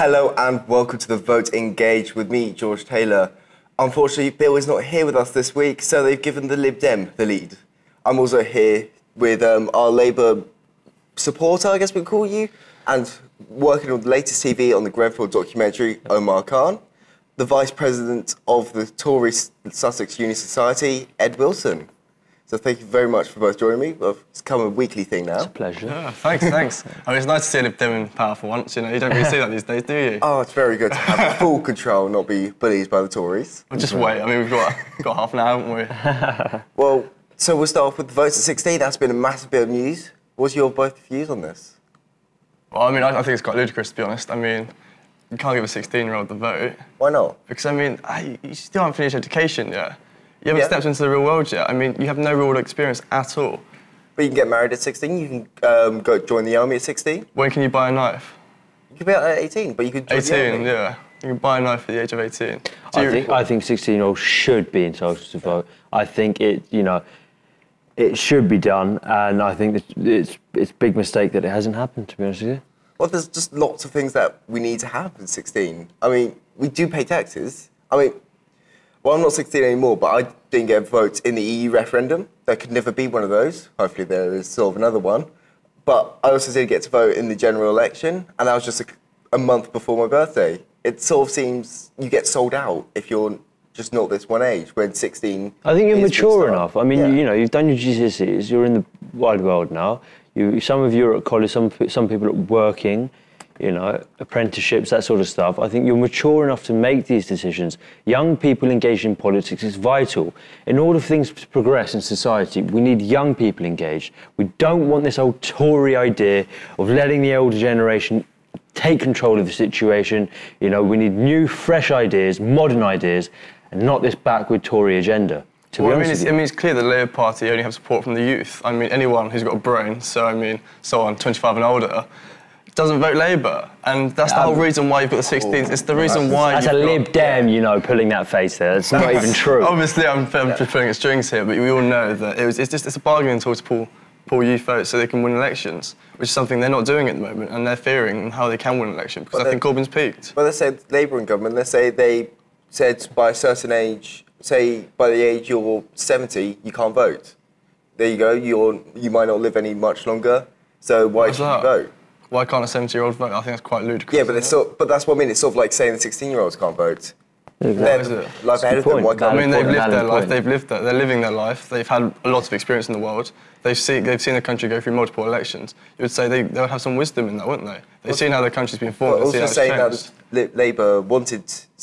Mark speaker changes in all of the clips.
Speaker 1: Hello and welcome to the Vote Engage with me, George Taylor. Unfortunately, Bill is not here with us this week, so they've given the Lib Dem the lead. I'm also here with our Labour supporter, I guess we'd call you, and working on the latest TV on the Grenfell documentary, Omar Khan, the Vice President of the Tory Sussex Uni Society, Ed Wilson. So thank you very much for both joining me. Well, it's become a weekly thing now.
Speaker 2: It's a pleasure.
Speaker 3: Yeah, thanks. I mean, it's nice to see a Lib Dem in power for once, you know. You don't really see that these days, do you?
Speaker 1: Oh, it's very good to have full control, not be bullied by the Tories.
Speaker 3: Well, just wait. I mean, we've got half an hour, haven't we?
Speaker 1: Well, so we'll start off with the votes at 16. That's been a massive bit of news. What's your both views on this?
Speaker 3: Well, I mean, I think it's quite ludicrous, to be honest. I mean, you can't give a 16-year-old the vote.
Speaker 1: Why not?
Speaker 3: Because, I mean, you still haven't finished education yet. You haven't stepped into the real world yet. I mean, you have no real world experience at all.
Speaker 1: But you can get married at 16, you can go join the army at 16.
Speaker 3: When can you buy a knife?
Speaker 1: You can be out at 18, but you could join the army.
Speaker 3: Yeah. You can buy a knife at the age of 18.
Speaker 2: I think 16-year-olds should be entitled to vote. I think it should be done, and I think it's a big mistake that it hasn't happened, to be honest with you.
Speaker 1: Well, there's just lots of things that we need to have at 16. I mean, we do pay taxes. I mean, well, I'm not 16 anymore, but I didn't get a vote in the EU referendum. There could never be one of those. Hopefully there is sort of another one. But I also did get to vote in the general election, and that was just a month before my birthday. It sort of seems you get sold out if you're just not this one age, when 16...
Speaker 2: I think you're mature enough. I mean, you know, you've done your GCSEs, you're in the wide world now. Some of you are at college, some people are working, you know, apprenticeships, that sort of stuff. I think you're mature enough to make these decisions. Young people engaged in politics is vital. In order for things to progress in society, we need young people engaged. We don't want this old Tory idea of letting the older generation take control of the situation. You know, we need new, fresh ideas, modern ideas, and not this backward Tory agenda.
Speaker 3: Well, I mean, it's clear that the Labour Party only have support from the youth. I mean, anyone who's got a brain, so I mean, someone 25 and older, doesn't vote Labour, and that's the whole reason why you've got the 16th. It's the reason why
Speaker 2: that's a Lib Dem, you know, pulling that face there. It's not even true.
Speaker 3: Obviously, I'm just pulling at strings here, but we all know that it's a bargaining tool to pull youth votes so they can win elections, which is something they're not doing at the moment, and they're fearing how they can win an election because I think Corbyn's peaked.
Speaker 1: Well, let's say Labour in government. Let's say they said by a certain age, say by the age you're 70, you can't vote. There you go. You might not live any much longer. So why should you vote?
Speaker 3: Why can't a 70-year-old vote? I think that's quite ludicrous.
Speaker 1: Yeah, but that's what I mean. It's sort of like saying the 16-year-olds can't vote. They're life ahead of them. Why can't
Speaker 3: I mean, they've lived their life. They've lived that. They're living their life. They've had a lot of experience in the world. They've seen the country go through multiple elections. You would say they would have some wisdom in that, wouldn't they? They've seen how the country's been formed.
Speaker 1: Also saying that Labour wanted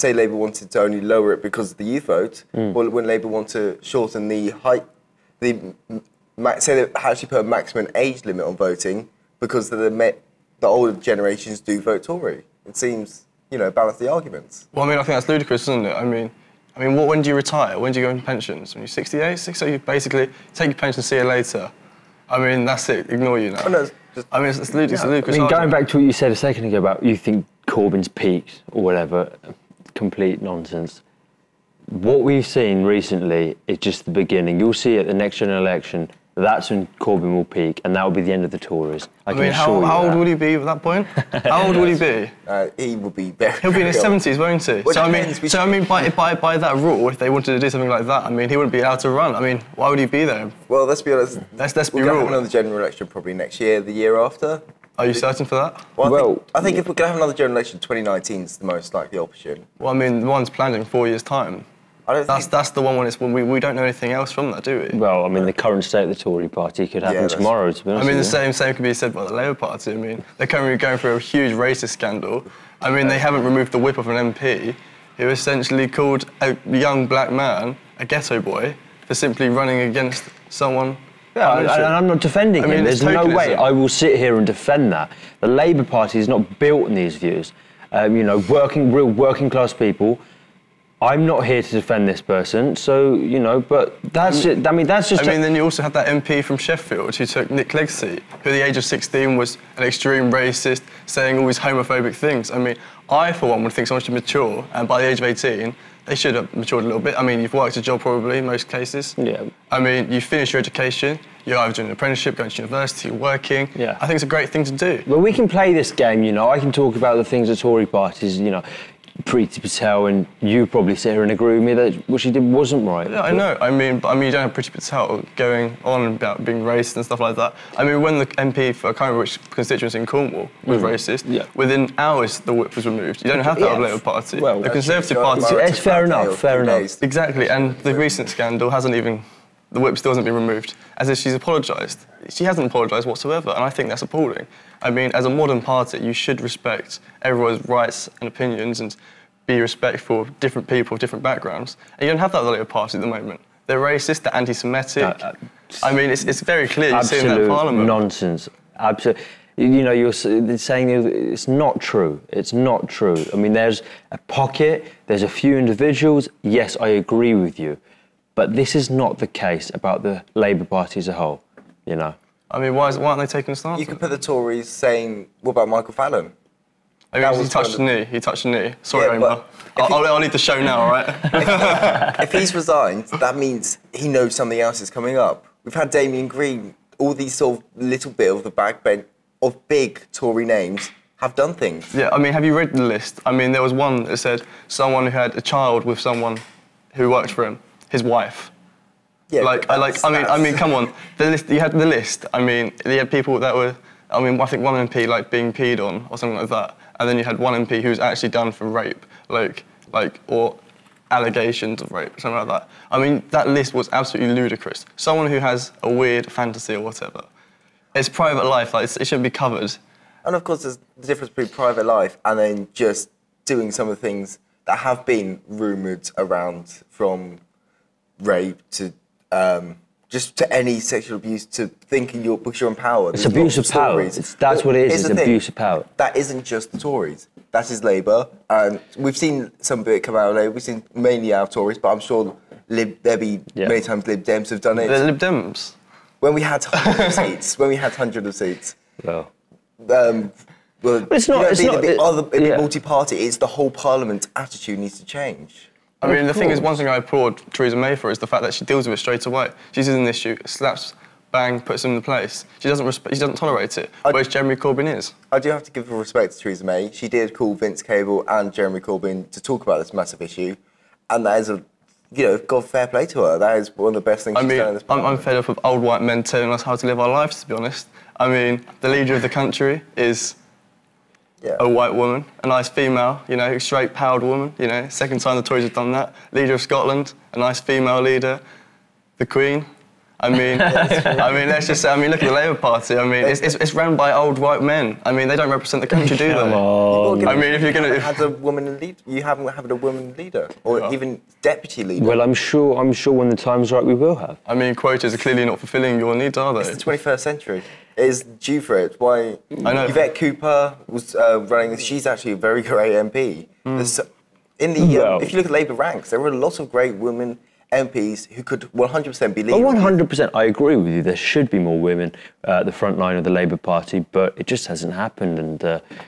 Speaker 1: to only lower it because of the youth vote. Well, when Labour want to shorten the height, say they actually put a maximum age limit on voting because the older generations do vote Tory. It seems, you know, balance the arguments.
Speaker 3: Well, I mean, I think that's ludicrous, isn't it? I mean, when do you retire? When do you go into pensions? When you're 68, 60, you basically take your pension, see you later. I mean, that's it. Ignore you now.
Speaker 1: Oh, no,
Speaker 3: I mean, it's ludicrous. I
Speaker 2: mean, going back to what you said a second ago about you think Corbyn's peaked or whatever, complete nonsense. What we've seen recently is just the beginning. You'll see at the next general election, that's when Corbyn will peak, and that will be the end of the Tories. I mean,
Speaker 3: how old would he be at that point? How old would he be?
Speaker 1: He will be very.
Speaker 3: He'll be in his 70s, won't he? So I mean, by that rule, if they wanted to do something like that, I mean, he wouldn't be allowed to run. I mean, why would he be there?
Speaker 1: Well, let's be honest.
Speaker 3: Let's be real.
Speaker 1: We're going to have another general election probably next year, the year after.
Speaker 3: Are you certain for that?
Speaker 1: Well, I think if we're going to have another general election, 2019 is the most likely option.
Speaker 3: Well, I mean, the one's planned in 4 years' time. That's the one when we don't know anything else from that, do we?
Speaker 2: Well, I mean, the current state of the Tory party could happen tomorrow, to be honest.
Speaker 3: I mean, the same could be said by the Labour Party. I mean, they're currently going through a huge racist scandal. I mean, they haven't removed the whip of an MP who essentially called a young black man a ghetto boy for simply running against someone.
Speaker 2: Yeah, and I'm not defending him. There's no way I will sit here and defend that. The Labour Party is not built on these views. You know, real working class people I'm not here to defend this person, so, you know, but that's it. I mean, that's just...
Speaker 3: I mean, then you also had that MP from Sheffield who took Nick Clegg's seat, who at the age of 16 was an extreme racist, saying all these homophobic things. I mean, I, for one, would think someone should mature, and by the age of 18, they should have matured a little bit. I mean, you've worked a job probably in most cases.
Speaker 2: Yeah.
Speaker 3: I mean, you finish your education, you're either doing an apprenticeship, going to university, working.
Speaker 2: Yeah.
Speaker 3: I think it's a great thing to do.
Speaker 2: Well, we can play this game, you know. I can talk about the things the Tory parties, you know, Priti Patel, and you probably sit here and agree with me that what she did wasn't right.
Speaker 3: Yeah, I know. I mean, you don't have Priti Patel going on about being racist and stuff like that. I mean, when the MP for I can't remember which constituency in Cornwall was racist, within hours the whip was removed. You don't have that with the Labour Party.
Speaker 2: Well,
Speaker 3: the Conservative Party...
Speaker 2: It's fair enough, fair enough.
Speaker 3: Exactly, and the recent scandal hasn't even... The whip still hasn't been removed, as if she's apologised. She hasn't apologised whatsoever, and I think that's appalling. I mean, as a modern party, you should respect everyone's rights and opinions and be respectful of different people, different backgrounds. And you don't have that with the Labour Party at the moment. They're racist, they're anti-Semitic. I mean, it's very clear you see in that Parliament.
Speaker 2: Nonsense. Absolute. You know, you're saying it's not true. It's not true. I mean, there's a pocket, there's a few individuals. Yes, I agree with you. But this is not the case about the Labour Party as a whole, you know.
Speaker 3: I mean, why aren't they taking a stance?
Speaker 1: You could put the Tories saying, what about Michael Fallon?
Speaker 3: I mean, he touched the knee. He touched the knee. Sorry, Omar. I'll leave the show now, all right?
Speaker 1: If he's resigned, that means he knows something else is coming up. We've had Damien Green, all these sort of little bit of the backbench of big Tory names have done things.
Speaker 3: Yeah, I mean, have you read the list? I mean, there was one that said someone who had a child with someone who worked for him. His wife.
Speaker 1: Yeah,
Speaker 3: I mean, come on. The list, you had the list. I mean, you had people that were, I mean, I think one MP like being peed on or something like that, and then you had one MP who was actually done for rape, or allegations of rape, something like that. I mean, that list was absolutely ludicrous. Someone who has a weird fantasy or whatever. It's private life. Like, it shouldn't be covered.
Speaker 1: And of course, there's the difference between private life and then just doing some of the things that have been rumoured around, from rape to just to any sexual abuse, to thinking because you're in power.
Speaker 2: It's abuse of power. That's what it is. It's abuse of power.
Speaker 1: That isn't just the Tories. That is Labour, and we've seen some of it come out of Labour. We've seen mainly out of Tories, but I'm sure there'll be many times Lib Dems have done it.
Speaker 3: The Lib Dems.
Speaker 1: When we had hundreds of seats.
Speaker 2: Well,
Speaker 1: it's not. It's multi-party. It's the whole Parliament's attitude needs to change.
Speaker 3: I mean, the thing is, one thing I applaud Theresa May for is the fact that she deals with it straight away. She sees an issue, slaps, bang, puts them in place. She doesn't tolerate it, whereas Jeremy Corbyn is.
Speaker 1: I do have to give respect to Theresa May. She did call Vince Cable and Jeremy Corbyn to talk about this massive issue, and that is God, fair play to her. That is one of the best things she's done in this Parliament.
Speaker 3: I'm fed up with old white men telling us how to live our lives, to be honest. I mean, the leader of the country is a white woman, a nice female, straight, powered woman, second time the Tories have done that. Leader of Scotland, a nice female leader, the Queen. I mean, let's just say, look at the Labour Party. I mean, it's run by old white men. I mean, they don't represent the country, do they? I mean, if you're going to...
Speaker 1: Had a woman lead, you haven't had a woman leader, or even deputy leader.
Speaker 2: Well, I'm sure when the time's right, we will have.
Speaker 3: I mean, quotas are clearly not fulfilling your needs, are they?
Speaker 1: It's the 21st century. It is due for it. Why?
Speaker 3: I know.
Speaker 1: Yvette Cooper was running. She's actually a very great MP. If you look at Labour ranks, there were a lot of great women MPs who could 100% be leaders.
Speaker 2: 100%, I agree with you. There should be more women at the front line of the Labour Party, but it just hasn't happened. And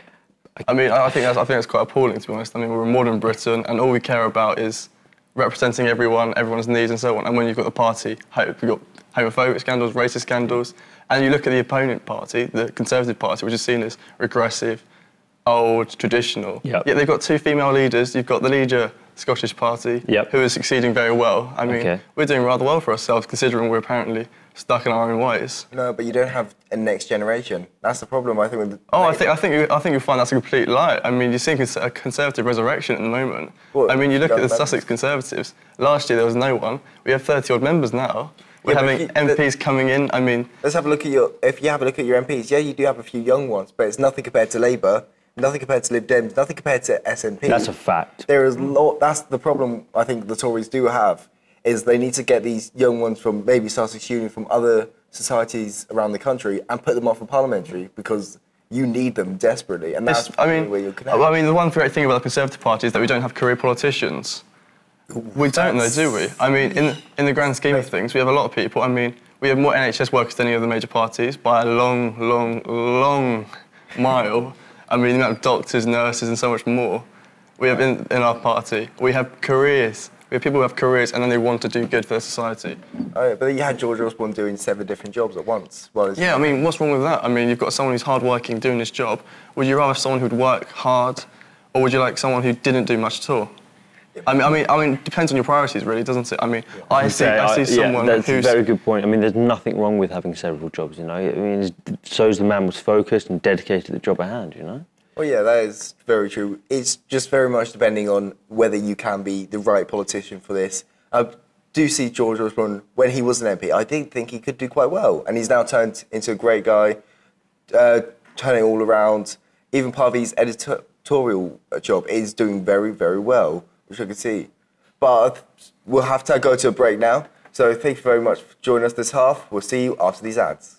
Speaker 3: I think that's quite appalling, to be honest. I mean, we're in modern Britain, and all we care about is representing everyone's needs and so on. And when you've got the party, you've got homophobic scandals, racist scandals, and you look at the opponent party, the Conservative Party, which is seen as regressive, old, traditional. Yet they've got two female leaders. You've got the leader, Scottish Party, who is succeeding very well. I mean, we're doing rather well for ourselves, considering we're apparently stuck in our own ways.
Speaker 1: No, but you don't have a next generation. That's the problem, I think. With
Speaker 3: I think you'll find that's a complete lie. I mean, you're seeing a Conservative resurrection at the moment.
Speaker 1: What,
Speaker 3: I mean, you look at the Sussex Conservatives. Last year there was no one. We have 30-odd members now. We're having MPs coming in. I mean,
Speaker 1: let's have a look at if you have a look at your MPs. Yeah, you do have a few young ones, but it's nothing compared to Labour. Nothing compared to Lib Dems, nothing compared to SNP.
Speaker 2: That's a fact.
Speaker 1: There is that's the problem I think the Tories do have, is they need to get these young ones from maybe Sussex Union, from other societies around the country, and put them off for parliamentary, because you need them desperately, and that's where you'll connect.
Speaker 3: I mean, the one great thing about the Conservative Party is that we don't have career politicians. We don't though, do we? I mean, in the grand scheme of things, we have a lot of people. I mean, we have more NHS workers than any of the major parties by a long, long, long mile. I mean, the amount of doctors, nurses, and so much more we have in our party. We have careers. We have people who have careers and then they want to do good for their society.
Speaker 1: Oh, but you had George Osborne doing 7 different jobs at once.
Speaker 3: Yeah, I mean, what's wrong with that? I mean, you've got someone who's hard-working doing this job. Would you rather someone who'd work hard, or would you like someone who didn't do much at all? I mean, it depends on your priorities, really, doesn't it? I mean, I see someone
Speaker 2: that's
Speaker 3: who's...
Speaker 2: a very good point. I mean, there's nothing wrong with having several jobs, you know? I mean, it shows the man was focused and dedicated to the job at hand, you know?
Speaker 1: Well, yeah, that is very true. It's just very much depending on whether you can be the right politician for this. I do see George Osborne, when he was an MP, I did think he could do quite well. And he's now turned into a great guy, turning all around. Even part of his editorial job is doing very, very well, which I can see. But we'll have to go to a break now. So thank you very much for joining us this half. We'll see you after these ads.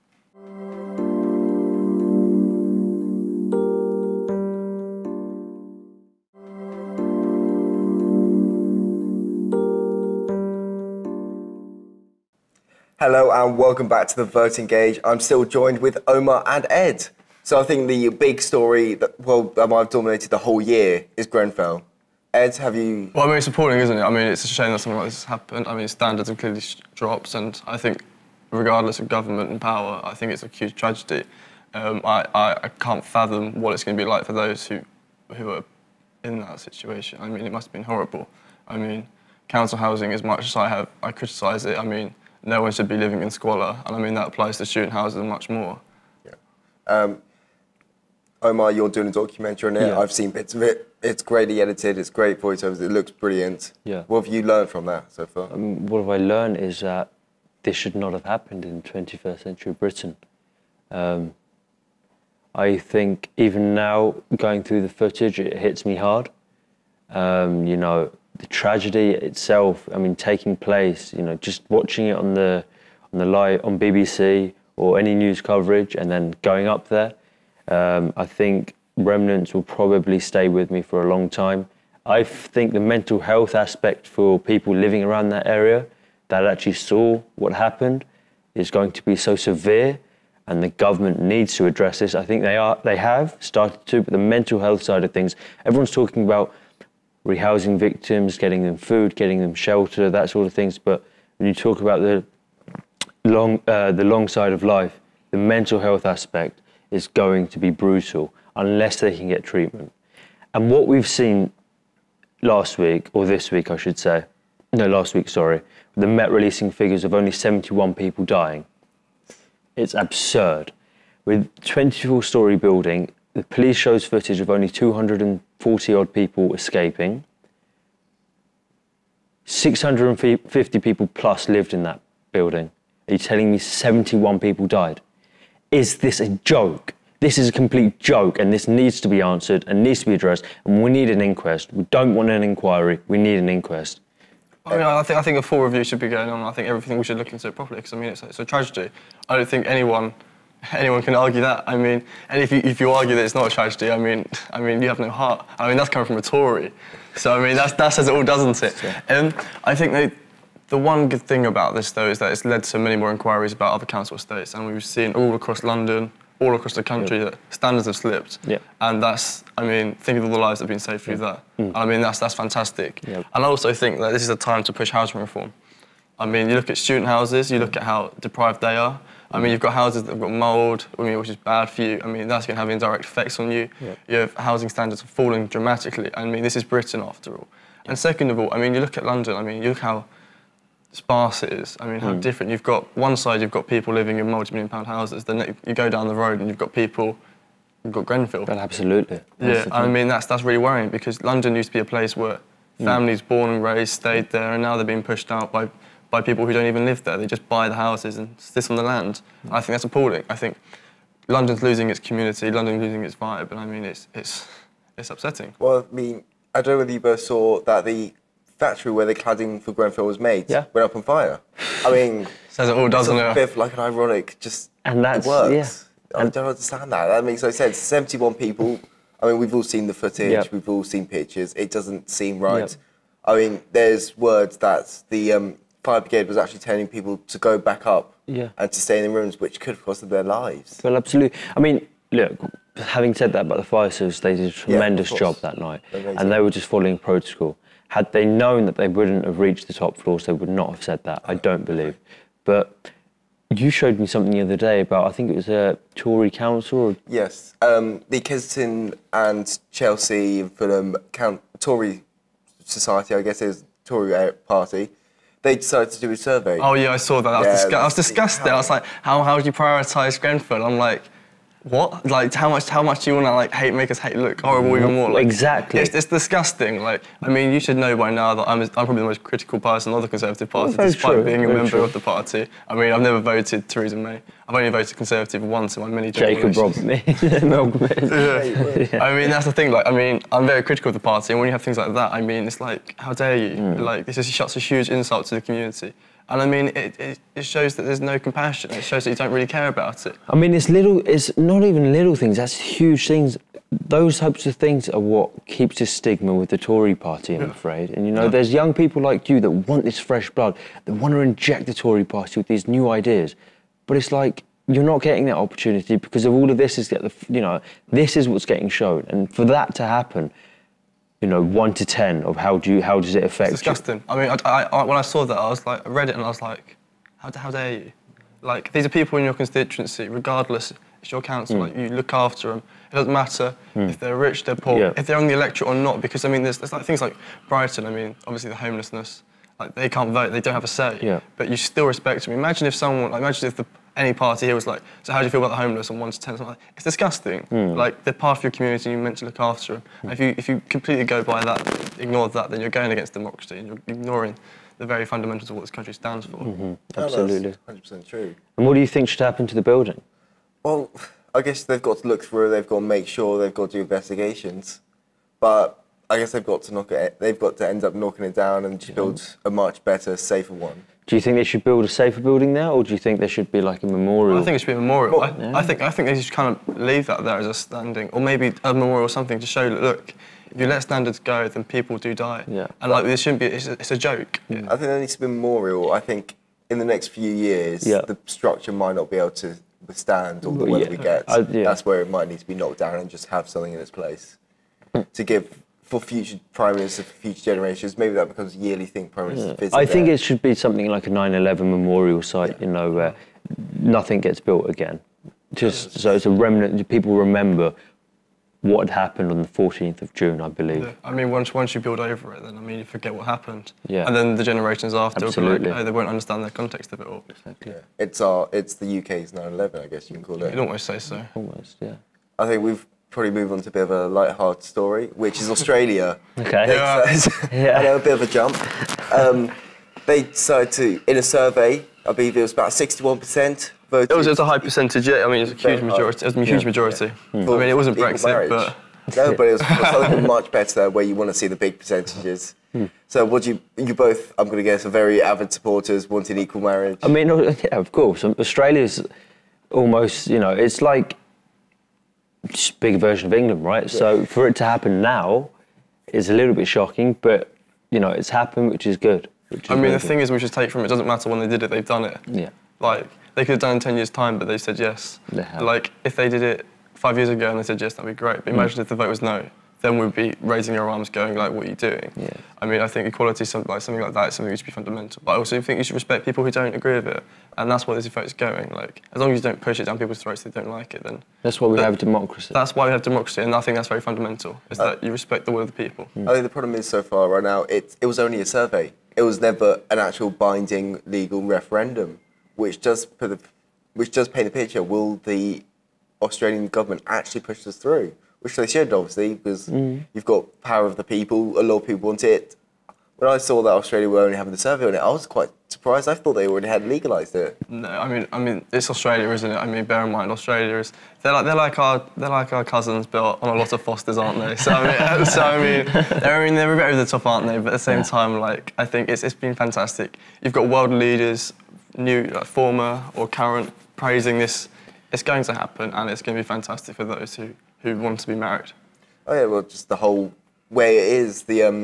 Speaker 1: Hello and welcome back to the Vote Engage. I'm still joined with Omar and Ed. So I think the big story that might have dominated the whole year is Grenfell. Ed, have you...
Speaker 3: Well, I mean, it's appalling, isn't it? I mean, it's a shame that something like this has happened. I mean, standards have clearly dropped, and I think, regardless of government and power, I think it's a huge tragedy. I can't fathom what it's going to be like for those who are in that situation. I mean, it must have been horrible. I mean, council housing, as much as I criticise it, I mean, no one should be living in squalor, and I mean that applies to student houses much more.
Speaker 1: Yeah. Omar, you're doing a documentary on it.
Speaker 2: Yeah.
Speaker 1: I've seen bits of it. It's greatly edited. It's great voiceovers. It looks brilliant.
Speaker 2: Yeah.
Speaker 1: What have you learned from that so far?
Speaker 2: What have I learned is that this should not have happened in 21st century Britain. I think even now, going through the footage, it hits me hard. You know, the tragedy itself, I mean, taking place, you know, just watching it on the live on BBC or any news coverage and then going up there, I think remnants will probably stay with me for a long time. I think the mental health aspect for people living around that area that actually saw what happened is going to be so severe, and the government needs to address this. I think they have started to, but the mental health side of things, everyone's talking about rehousing victims, getting them food, getting them shelter, that sort of things. But when you talk about the long side of life, the mental health aspect is going to be brutal unless they can get treatment. And what we've seen last week, or this week I should say, no, last week, sorry, the Met releasing figures of only 71 people dying. It's absurd. With 24-storey building, the police shows footage of only 240 odd people escaping. 650 people plus lived in that building. Are you telling me 71 people died? Is this a joke? This is a complete joke, and this needs to be answered and needs to be addressed, and we need an inquest. We don't want an inquiry, we need an inquest.
Speaker 3: I mean, I think a full review should be going on. I think everything we should look into it properly, because I mean, it's a tragedy. I don't think anyone can argue that. I mean, and if you argue that it's not a tragedy, I mean, you have no heart. I mean, that's coming from a Tory. So I mean, that says it all, doesn't it? And I think the one good thing about this, though, is that it's led to many more inquiries about other council estates, and we've seen all across London, all across the country, that standards have slipped.
Speaker 2: Yep.
Speaker 3: And that's, I mean, think of all the lives that have been saved through that. I mean, that's fantastic.
Speaker 2: Yep.
Speaker 3: And I also think that this is a time to push housing reform. I mean, you look at student houses, you look at how deprived they are. I mean, you've got houses that have got mould, I mean, which is bad for you. I mean, that's going to have indirect effects on you.
Speaker 2: Yep.
Speaker 3: You have housing standards falling dramatically. I mean, this is Britain after all. And second of all, I mean, you look at London, I mean, you look how sparse it is. I mean, how different. You've got one side, you've got people living in multi-million-pound houses. Then you go down the road and you've got people, you've got Grenfell.
Speaker 2: But absolutely.
Speaker 3: Yeah, I mean, that's really worrying, because London used to be a place where families born and raised stayed there, and now they're being pushed out by people who don't even live there. They just buy the houses and sit on the land. I think that's appalling. I think London's losing its community, London's losing its vibe, and I mean, it's upsetting.
Speaker 1: Well, I mean, I don't know whether you both saw that the factory where the cladding for Grenfell was made went up on fire. I mean,
Speaker 3: says it all, doesn't
Speaker 1: it's a
Speaker 3: it?
Speaker 1: bit like an ironic,
Speaker 2: And that's,
Speaker 1: it works. I don't understand that. That makes no sense. 71 people. I mean, we've all seen the footage.
Speaker 2: Yep.
Speaker 1: We've all seen pictures. It doesn't seem right.
Speaker 2: Yep.
Speaker 1: I mean, there's words that the fire brigade was actually telling people to go back up and to stay in the rooms, which could have cost them their lives.
Speaker 2: Well, absolutely. I mean, look, having said that about the fire service, they did a tremendous job that night.
Speaker 1: Amazing.
Speaker 2: And they were just following protocol. Had they known that they wouldn't have reached the top floors, they would not have said that, I don't believe. But you showed me something the other day about, I think it was a Tory council? Or...
Speaker 1: Yes, the Kensington and Chelsea and Fulham Tory Society, I guess it is Tory party, they decided to do a survey.
Speaker 3: Oh yeah, I saw that. I was disgusted. I was like, how do you prioritise Grenfell? I'm like, what? Like, how much do you want to like make us look horrible even more? Like,
Speaker 2: exactly.
Speaker 3: It's disgusting. Like, I mean, you should know by now that I'm probably the most critical person of the Conservative Party, despite being a member of the party. I mean, I've never voted Theresa May. I've only voted Conservative once in my many
Speaker 2: Jacob robbed me.
Speaker 3: I mean, that's the thing. Like, I mean, I'm very critical of the party, and when you have things like that, I mean, it's like, how dare you? Like, this is such a huge insult to the community. And I mean, it shows that there's no compassion. It shows that you don't really care about it.
Speaker 2: I mean, it's not even little things, that's huge things. Those types of things are what keeps the stigma with the Tory party, I'm afraid. And, you know, there's young people like you that want this fresh blood, that want to inject the Tory party with these new ideas. But it's like, you're not getting that opportunity because of all of this this is what's getting shown. And for that to happen, you know, 1 to 10 of how does it affect
Speaker 3: It's disgusting. You? I mean, when I saw that, I was like, I read it and I was like, how dare you? Like, these are people in your constituency, regardless, it's your council, like, you look after them. It doesn't matter if they're rich, they're poor, if they're on the electorate or not, because, I mean, there's like things like Brighton, I mean, obviously the homelessness, like, they can't vote, they don't have a say, but you still respect them. Imagine if any party here was like, so how do you feel about the homeless on 1 to 10? Like, it's disgusting. Like, they're part of your community and you're meant to look after them. And if you completely go by that, ignore that, then you're going against democracy and you're ignoring the very fundamentals of what this country stands for.
Speaker 2: Absolutely.
Speaker 1: That's 100% true.
Speaker 2: And what do you think should happen to the building?
Speaker 1: Well, I guess they've got to look through, they've got to make sure, they've got to do investigations. But I guess they've got to end up knocking it down and just build a much better, safer one.
Speaker 2: Do you think they should build a safer building there, or do you think there should be like a memorial?
Speaker 3: I think it should be a memorial. I think they should kind of leave that there as a standing, or maybe a memorial or something to show that, look, if you let standards go, then people do die. And like, this shouldn't be. It's a joke.
Speaker 1: I think there needs to be a memorial. I think in the next few years, the structure might not be able to withstand all the weather we get. That's where it might need to be knocked down and just have something in its place to give. For future prime ministers, for future generations, maybe that becomes a yearly thing. Prime ministers visit
Speaker 2: I think it should be something like a 9/11 memorial site, you know, where nothing gets built again. Just so it's a remnant. People remember what had happened on the 14th of June, I believe.
Speaker 3: Yeah. I mean, once you build over it, then I mean, you forget what happened.
Speaker 2: And
Speaker 3: then the generations after will be like, oh, they won't understand the context of it all.
Speaker 2: Exactly.
Speaker 1: It's the UK's 9/11, I guess you can call it.
Speaker 3: You'd almost say so.
Speaker 2: Almost, yeah.
Speaker 1: I think we've probably move on to a bit of a light-hearted story, which is Australia.
Speaker 2: Okay.
Speaker 1: I know, a bit of a jump. They decided to, in a survey, I believe it was about 61% voted.
Speaker 3: It was a high percentage, yeah. I mean, it was a huge majority. It was a huge majority. I mean, it wasn't Brexit, but...
Speaker 1: No, but it was something much better where you want to see the big percentages. So what you both, I'm going to guess, are very avid supporters, wanting equal marriage.
Speaker 2: I mean, yeah, of course. Australia's almost, you know, it's like just a big version of England, right? So for it to happen now is a little bit shocking, but, you know, it's happened, which is good.
Speaker 3: I mean, the thing is, we should take from it, doesn't matter when they did it, they've done it.
Speaker 2: Yeah.
Speaker 3: Like, they could have done it in 10 years' time, but they said yes.
Speaker 2: They have.
Speaker 3: Like, if they did it 5 years ago and they said yes, that'd be great. But imagine if the vote was no, then we'd be raising our arms going, like, what are you doing?
Speaker 2: Yeah.
Speaker 3: I mean, I think equality, something like that is something that should be fundamental. But I also think you should respect people who don't agree with it. And that's why this vote's going. Like, as long as you don't push it down people's throats if they don't like it, then...
Speaker 2: That's why we have democracy.
Speaker 3: That's why we have democracy, and I think that's very fundamental, is that you respect the will of the people.
Speaker 1: I think the problem is, so far right now, it was only a survey. It was never an actual binding legal referendum, which does paint the picture. Will the Australian government actually push this through? Which they should, obviously, because you've got power of the people. A lot of people want it. When I saw that Australia were only having the survey on it, I was quite surprised. I thought they already had legalised it.
Speaker 3: No, I mean, it's Australia, isn't it? I mean, bear in mind, Australia is they're like our cousins, but on a lot of Fosters, aren't they? So I mean, they're a bit over the top, aren't they? But at the same time, like, I think it's been fantastic. You've got world leaders, new, former or current, praising this. It's going to happen, and it's going to be fantastic for those who want to be married.
Speaker 1: Oh yeah, well, just the whole where it is.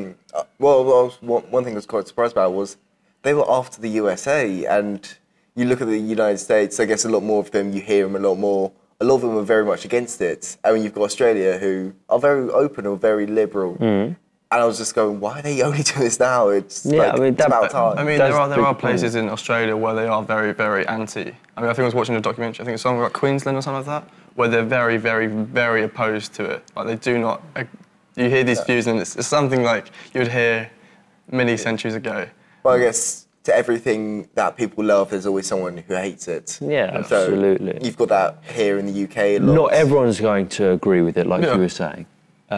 Speaker 1: One thing I was quite surprised about was they were after the USA, and you look at the United States. I guess a lot more of them, you hear them a lot more. A lot of them are very much against it. I mean, you've got Australia, who are very open or very liberal. And I was just going, why are they only doing this now? It's it's about time.
Speaker 3: I mean, there are places in Australia where they are very, very anti. I mean, I think I was watching a documentary, I think it's something like Queensland or something like that, where they're very, very, very opposed to it. Like, they do not... You hear these views, and it's something like you would hear many centuries ago.
Speaker 1: Well, I guess to everything that people love, there's always someone who hates it.
Speaker 2: Yeah,
Speaker 1: and so
Speaker 2: absolutely.
Speaker 1: You've got that here in the UK a lot.
Speaker 2: Not everyone's going to agree with it, like you were saying.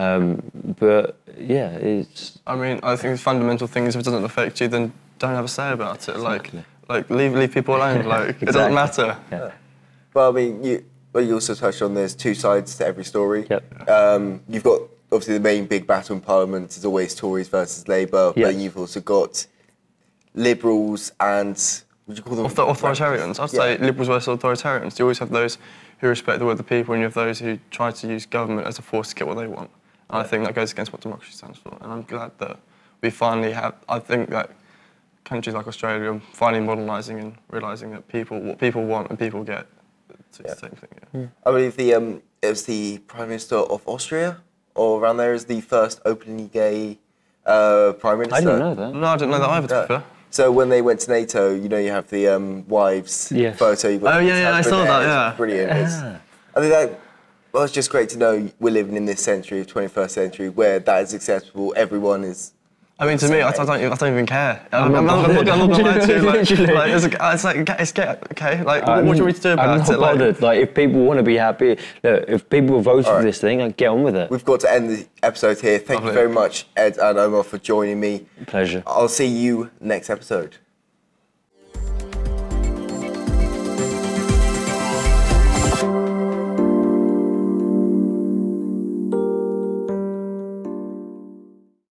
Speaker 2: But yeah, it's...
Speaker 3: I mean, I think the fundamental thing is if it doesn't affect you, then don't have a say about it. Exactly. Like leave people alone. Like, exactly. It doesn't matter.
Speaker 2: Yeah.
Speaker 1: Well, I mean, you also touched on there's two sides to every story.
Speaker 2: Yep.
Speaker 1: You've got, obviously, the main big battle in Parliament is always Tories versus Labour, but then you've also got Liberals and, would you call them?
Speaker 3: Authoritarians. I'd say Liberals versus authoritarians. You always have those who respect the will of the people, and you have those who try to use government as a force to get what they want. And I think that goes against what democracy stands for. And I'm glad that we finally have, I think that countries like Australia are finally modernising and realising that what people want and people get, it's the same thing. Yeah.
Speaker 1: I believe it was the Prime Minister of Austria, or around there, is the first openly gay Prime Minister.
Speaker 2: I didn't know that.
Speaker 3: No, I didn't know that either, to be fair.
Speaker 1: So when they went to NATO, you have the wives photo. You've got
Speaker 3: I saw that, yeah.
Speaker 1: It's brilliant. I think that it's just great to know we're living in this century, 21st century, where that is acceptable. Everyone is...
Speaker 3: I mean, to me, I don't even care. I'm not going to lie to you. It's okay. Like, what do you want me to do about it?
Speaker 2: I'm not bothered. Like, if people want to be happy, look, if people vote for this thing, get on with it.
Speaker 1: We've got to end the episode here. Thank you very much, Ed and Omar, for joining me.
Speaker 2: Pleasure.
Speaker 1: I'll see you next episode.